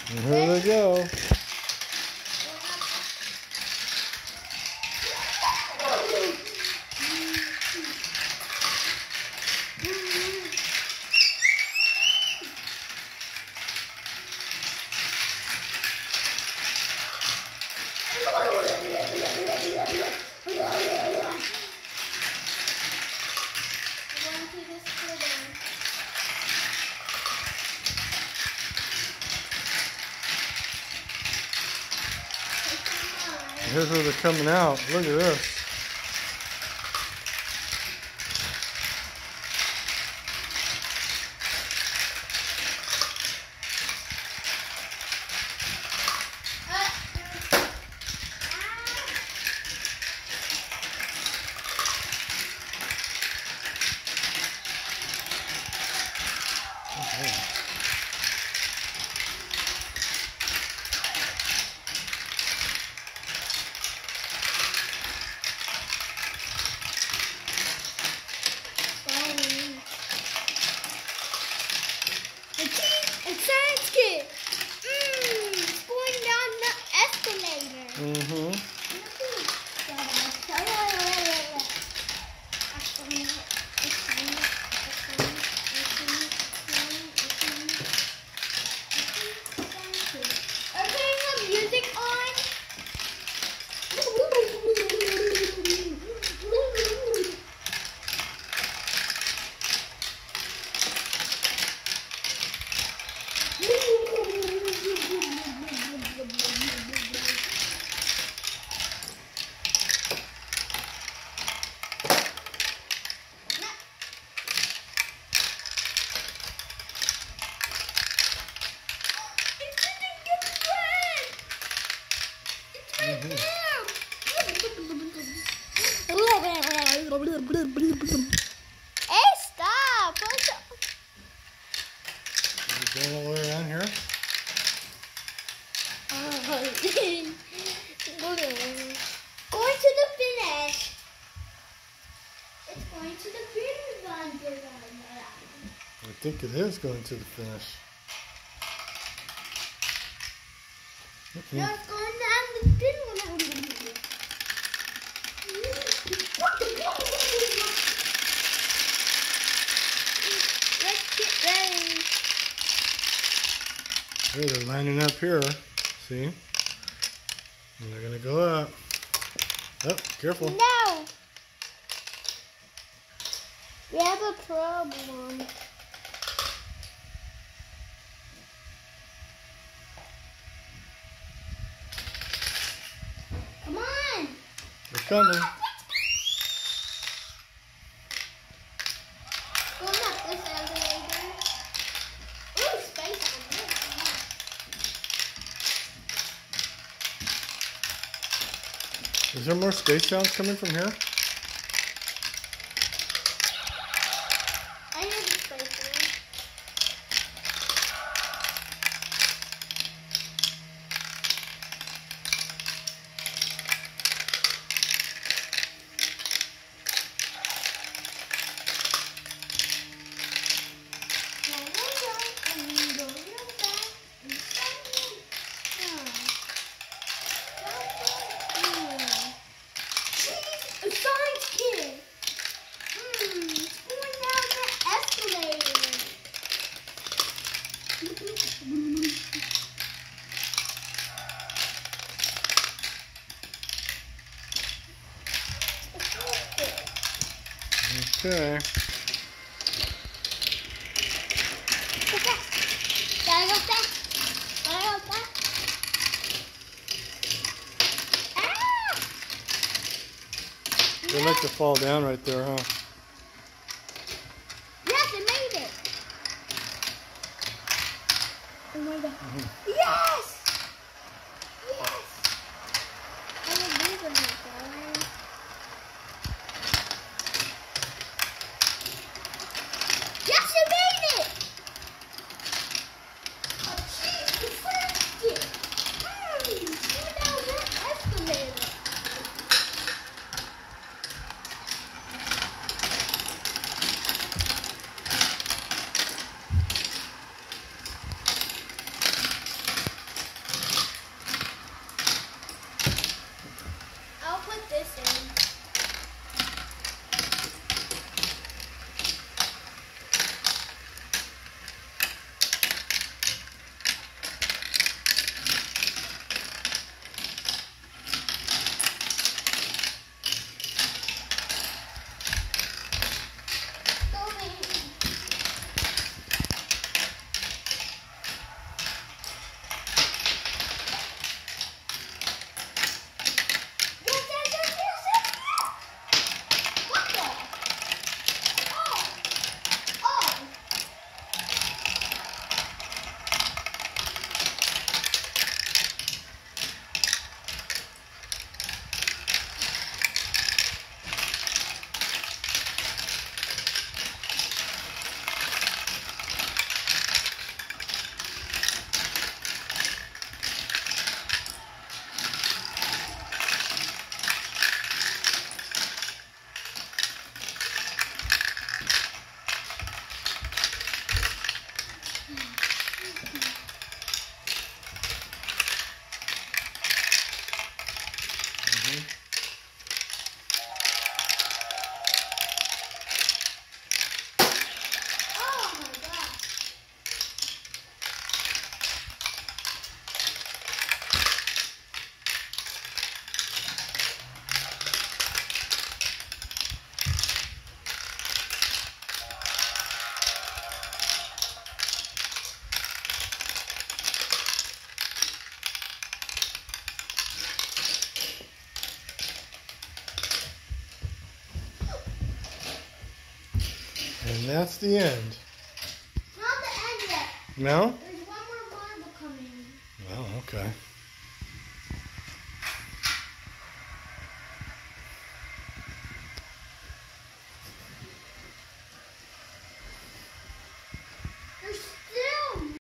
And here they go. Here's where they're coming out. Look at this. Hey, stop! Is it going all the way around here? Going to the finish. It's going to the finish line. I think it is going to the finish. No, it's going down the finish line. Let's get ready. Hey, they're lining up here. See? And they're going to go up. Oh, careful. No! We have a problem. Come on! They're coming. Going up this elevator. Ooh, space on this. Is there more space sounds coming from here? I hear the space sound. Okay. Gotta go fast. Gotta go fast. Ah! They like to fall down right there, huh? Yes, it made it. Oh my god. Yes! Yes! I will move in that guys. Yes, it made it! Oh, jeez, you flipped it. Go down that escalator. that's the end. Not the end yet. No? There's one more marble coming. Oh, okay.